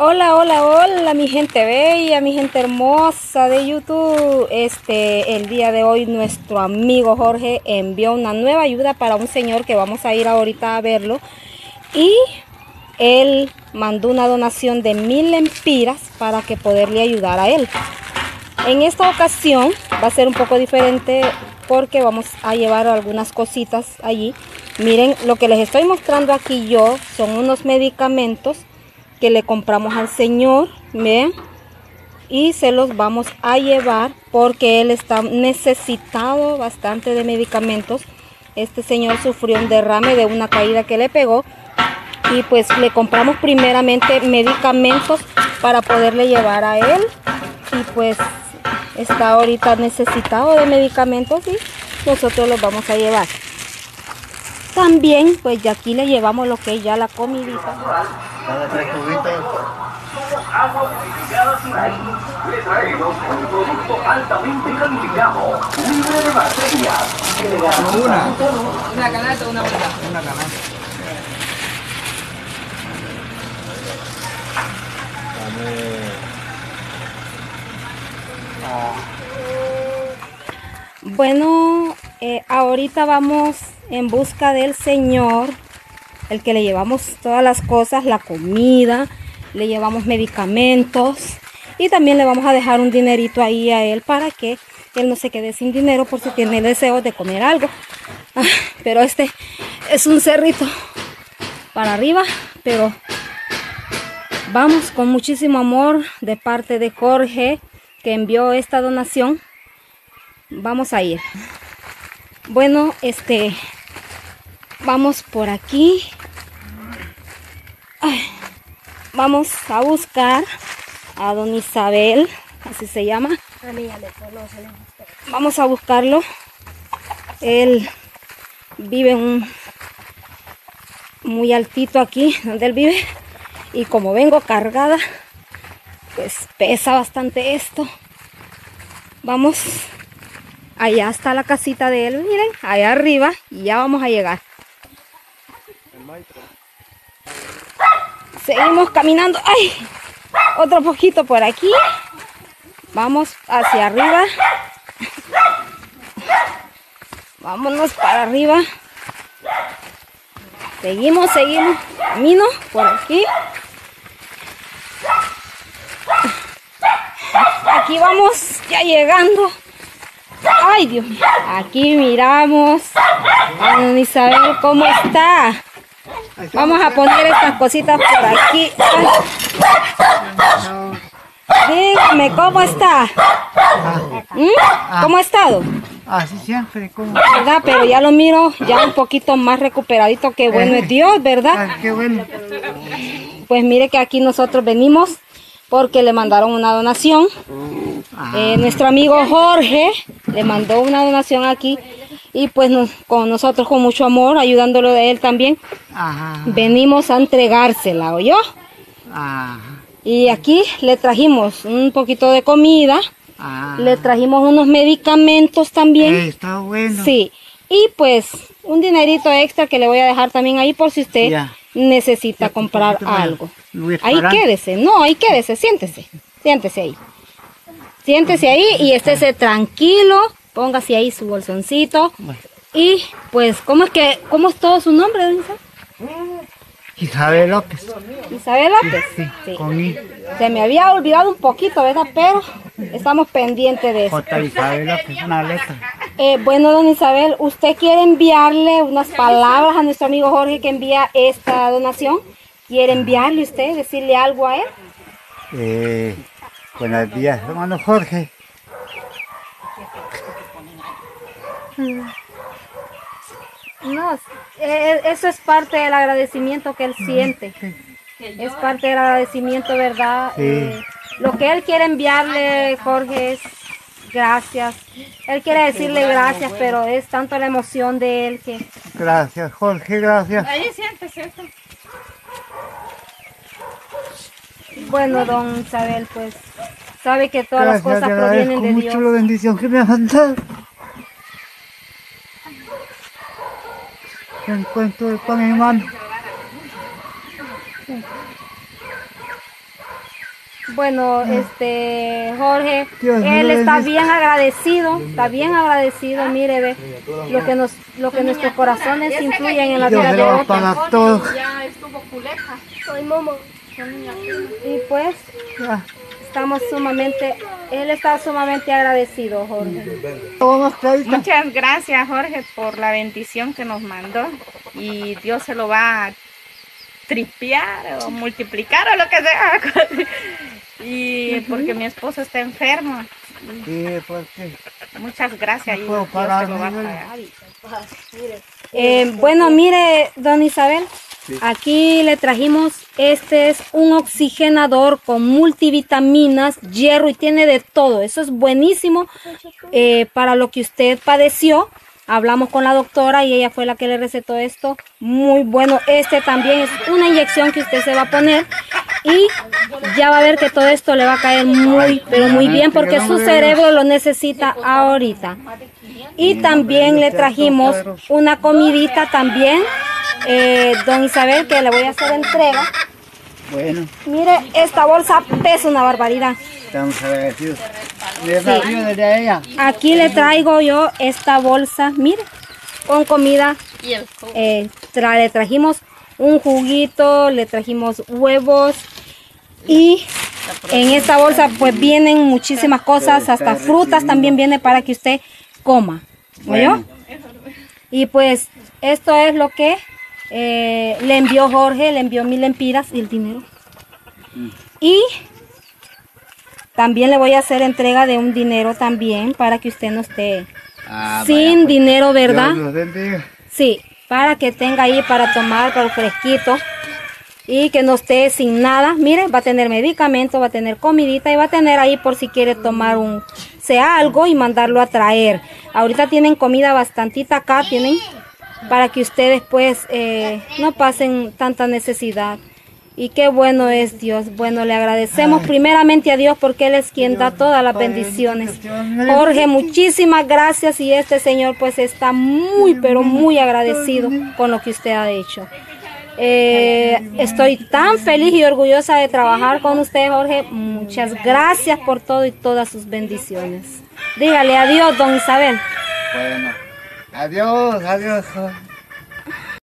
Hola, hola, hola, mi gente bella, mi gente hermosa de YouTube. El día de hoy nuestro amigo Jorge envió una nueva ayuda para un señor que vamos a ir ahorita a verlo. Y él mandó una donación de 1000 lempiras para que poderle ayudar a él. En esta ocasión va a ser un poco diferente porque vamos a llevar algunas cositas allí. Miren, lo que les estoy mostrando aquí yo son unos medicamentos que le compramos al señor, ¿ven? Y se los vamos a llevar porque él está necesitado bastante de medicamentos. Este señor sufrió un derrame de una caída que le pegó y pues le compramos primeramente medicamentos para poderle llevar a él, y pues está ahorita necesitado de medicamentos y nosotros los vamos a llevar. También pues ya aquí le llevamos lo que es ya la comidita. Aguas purificadas Sinaí. Le traemos un producto altamente calificado, libre de bacterias, que le garantiza Una canasta, una vuelta. Una canasta. Bueno, ahorita vamos en busca del señor, el que le llevamos todas las cosas, la comida, le llevamos medicamentos y también le vamos a dejar un dinerito ahí a él para que él no se quede sin dinero por si tiene deseo de comer algo. Pero este es un cerrito para arriba, pero vamos con muchísimo amor de parte de Jorge, que envió esta donación. Vamos a ir. Bueno, vamos por aquí. Vamos a buscar a don Isabel, así se llama. A mí ya me conocen. Vamos a buscarlo. Él vive muy altito aquí donde él vive. Y como vengo cargada, pues pesa bastante esto. Vamos. Allá está la casita de él, miren, allá arriba, y ya vamos a llegar. Seguimos caminando. ¡Ay! Otro poquito por aquí. Vamos hacia arriba. Vámonos para arriba. Seguimos. Camino por aquí. Aquí vamos ya llegando. Ay, Dios mío. Aquí miramos a don Isabel cómo está. Vamos a poner estas cositas por aquí. Dígame, ¿cómo está? ¿Cómo ha estado? Así siempre, como. ¿Verdad? Pero ya lo miro ya un poquito más recuperadito. Qué bueno es Dios, ¿verdad? Qué bueno. Pues mire que aquí nosotros venimos porque le mandaron una donación. Nuestro amigo Jorge le mandó una donación aquí. Y pues con nosotros con mucho amor, ayudándolo de él también, venimos a entregársela, ¿oyó? Y aquí le trajimos un poquito de comida, le trajimos unos medicamentos también. Está bueno. Sí, y pues un dinerito extra que le voy a dejar también ahí por si usted necesita comprar algo. Ahí quédese, no, ahí quédese, siéntese ahí. Siéntese ahí y estése tranquilo. Póngase ahí su bolsoncito. Y pues, ¿cómo es todo su nombre, don Isabel? Isabel López. Isabel López. Sí. Con Se me había olvidado un poquito, ¿verdad? Pero estamos pendientes de eso. J. Isabel López, una letra. Bueno, don Isabel, ¿usted quiere enviarle unas palabras a nuestro amigo Jorge que envía esta donación? ¿Quiere enviarle usted, decirle algo a él? Buenos días, hermano Jorge. No, eso es parte del agradecimiento que él siente. Es parte del agradecimiento, ¿verdad? Lo que él quiere enviarle, Jorge, es gracias. Él quiere decirle gracias, pero es tanto la emoción de él que... Gracias, Jorge, gracias. Ahí siéntese. Bueno, don Isabel, pues sabe que todas las cosas provienen de Dios. Mucho la bendición que me ha dado. Encuentro el pan en mi mano. Bueno, Jorge, Dios él me está bendiga. bien agradecido, mire, ve, lo que nuestros corazones influyen en la Dios vida le de va a otros. pagar todo. Ya estuvo culeja. Soy Momo. Y pues, Ya. él está sumamente agradecido, Jorge. Vamos, Clarita. Muchas gracias, Jorge, por la bendición que nos mandó y Dios se lo va a tripliar o multiplicar o lo que sea. Y porque mi esposo está enfermo. Sí, porque Muchas gracias y no puedo Dios parar, se lo va a niño. pagar. Bueno, mire, don Isabel, aquí le trajimos, este es un oxigenador con multivitaminas, hierro y tiene de todo. Eso es buenísimo para lo que usted padeció. Hablamos con la doctora y ella fue la que le recetó esto. Muy bueno. Este también es una inyección que usted se va a poner y ya va a ver que todo esto le va a caer muy, pero muy bien porque su cerebro lo necesita ahorita. Y también le trajimos una comidita también, don Isabel, que le voy a hacer entrega. Bueno, Mire, esta bolsa pesa una barbaridad. estamos agradecidos. De la ayuda de ella. Aquí le traigo yo esta bolsa, mire, con comida. Le trajimos un juguito, le trajimos huevos y en esta bolsa pues vienen muchísimas cosas, hasta frutas también viene para que usted coma. ¿Oyó? Y pues esto es lo que le envió Jorge, le envió 1000 lempiras y el dinero. Y también le voy a hacer entrega de un dinero también para que usted no esté sin dinero, ¿verdad? Dios los bendiga. Sí, para que tenga ahí para tomar, para el fresquito y que no esté sin nada. Mire, va a tener medicamento, va a tener comidita y va a tener ahí por si quiere tomar sea algo y mandarlo a traer. Ahorita tienen comida bastantita acá, tienen para que ustedes pues no pasen tanta necesidad. Y qué bueno es Dios. Bueno, le agradecemos primeramente a Dios porque Él es quien da todas las bendiciones. Jorge, muchísimas gracias y este señor pues está muy, pero muy agradecido con lo que usted ha hecho. Estoy tan feliz y orgullosa de trabajar con usted, Jorge. Muchas gracias por todo y todas sus bendiciones. Dígale adiós, don Isabel. Bueno, adiós, adiós.